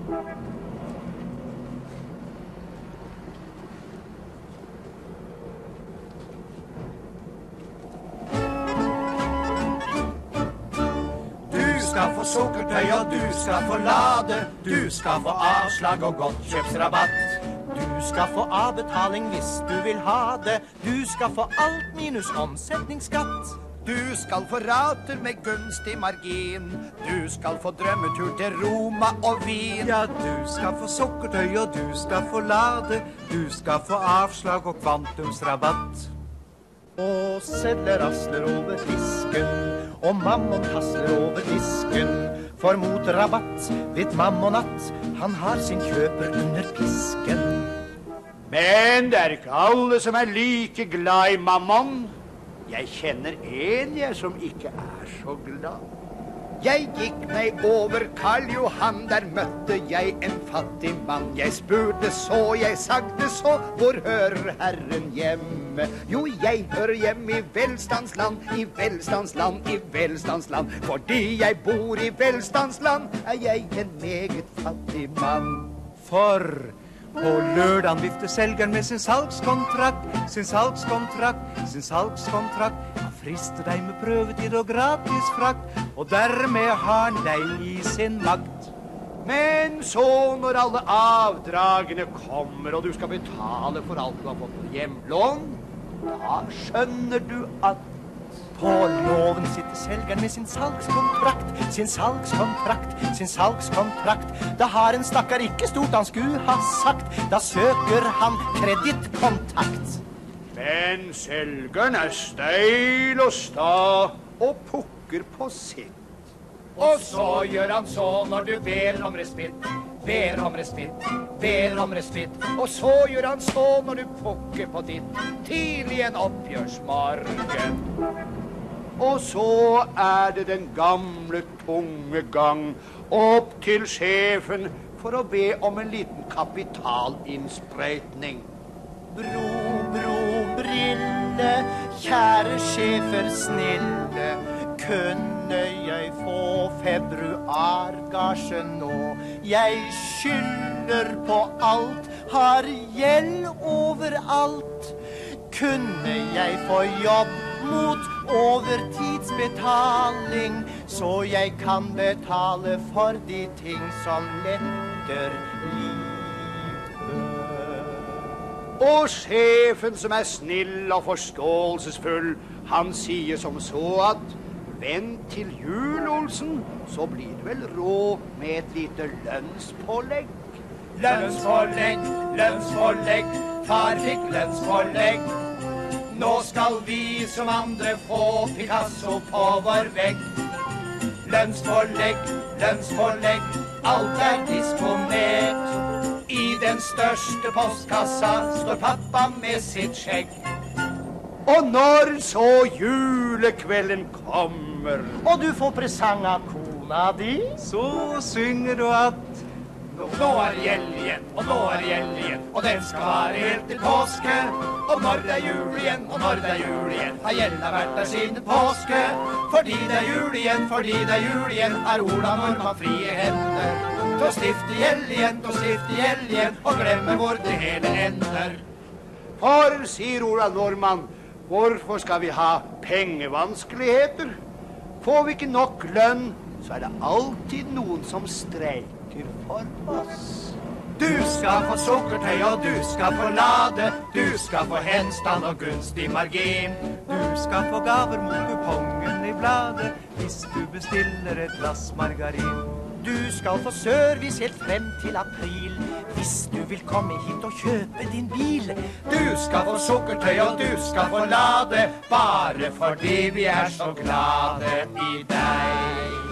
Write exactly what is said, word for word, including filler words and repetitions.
Du skal få sukkertøy og du skal få lade. Du skal få avslag og godtkjøpsrabatt. Du skal få avbetaling hvis du vil ha det. Du skal få alt minus omsetningsskatt. Du skal få rater med gunstig margin. Du skal få drømmetur til Roma og Wien. Ja, du skal få sukkertøy og du skal få lade. Du skal få avslag og kvantumsrabatt. Og sedler rasler over disken, og mammon hasler over disken. For mot rabatt vet mammonat, han har sin kjøper under pisken. Men det er ikke alle som er like glad i mammon. Jeg kjenner en jeg som ikke er så glad. Jeg gikk meg over Karl Johan, der møtte jeg en fattig mann. Jeg spurte så, jeg sagde så, hvor hører Herren hjemme? Jo, jeg hører hjemme i velstandsland, i velstandsland, i velstandsland. Fordi jeg bor i velstandsland, er jeg en meget fattig mann. For på lørdagen vifter selgeren med sin salgskontrakt, sin salgskontrakt, sin salgskontrakt. Han frister deg med prøvetid og gratis frakt, og dermed har han deg i sin makt. Men så når alle avdragene kommer, og du skal betale for alt du har fått på hjemlån, da skjønner du at på låven sitter selgeren med sin salgskontrakt, sin salgskontrakt, sin salgskontrakt. Da har en stakkar ikke stort han skulle ha sagt, da søker han kredittkontakt. Men selgeren er steil og sta og pukker på sitt. Og så gjør han så når du ber om respitt, ber om respitt, ber om respitt. Og så gjør han så når du pukker på ditt, tidlig en oppgjørsmorgen. Og så er det den gamle tunge gang opp til sjefen for å be om en liten kapitalinnsprøytning. Bro, bro, brille, kjære sjefer snille, kunne jeg få februargasje nå? Jeg skylder på alt, har gjeld overalt. Kunne jeg få jobb mot overtidsbetaling, så jeg kan betale for de ting som letter livet? Og sjefen, som er snill og forståelsesfull, han sier som så at vent til jul, Olsen, så blir det vel råd med et lite lønnspålegg. Lønnspålegg, lønnspålegg, far fikk lønnspålegg. Nå skal vi som andre få Picasso på vår vegg. Lønnspålegg, lønnspålegg, alt er disponert. I den største postkassa står pappa med sitt skjegg. Og når så julekvelden kommer, og du får presang av kona di, så synger du at nå er det gjeld igjen, og nå er det gjeld igjen, og den skal være helt til påske. Og når det er jul igjen, og når det er jul igjen, har gjelda vært der siden påske. Fordi det er jul igjen, fordi det er jul igjen, er Ola Nordmann frie hender. Til å stifte gjeld igjen, til å stifte gjeld igjen, og glemme hvor det hele ender. For, sier Ola Nordmann, hvorfor skal vi ha pengevanskeligheter? Får vi ikke nok lønn, så er det alltid noen som streiker for oss. Du skal få sukkertøy og du skal få lade. Du skal få henstand og gunstig margin. Du skal få gaver mot kupongen i bladet hvis du bestiller et glass margarin. Du skal få service helt frem til april hvis du vil komme hit og kjøpe din bil. Du skal få sukkertøy og du skal få lade, bare fordi vi er så glade i deg.